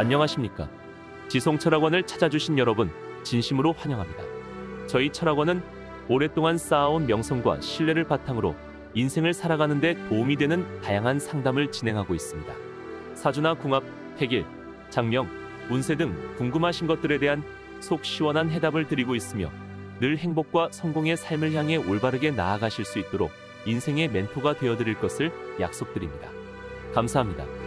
안녕하십니까? 지송철학원을 찾아주신 여러분, 진심으로 환영합니다. 저희 철학원은 오랫동안 쌓아온 명성과 신뢰를 바탕으로 인생을 살아가는 데 도움이 되는 다양한 상담을 진행하고 있습니다. 사주나 궁합, 태길, 장명, 운세 등 궁금하신 것들에 대한 속 시원한 해답을 드리고 있으며 늘 행복과 성공의 삶을 향해 올바르게 나아가실 수 있도록 인생의 멘토가 되어드릴 것을 약속드립니다. 감사합니다.